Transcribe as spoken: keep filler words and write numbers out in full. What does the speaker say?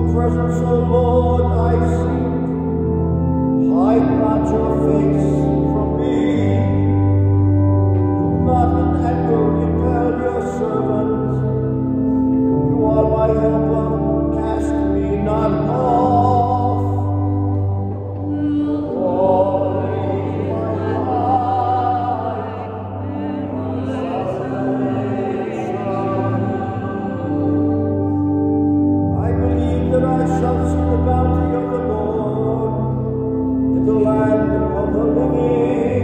presence, O Lord, I seek. Hide not your face from me. Do not in anger repel your servant. You are my helper, cast me not off. Lord, my life and my salvation. I believe that I shall see the bounty of the Lord in the land of the living.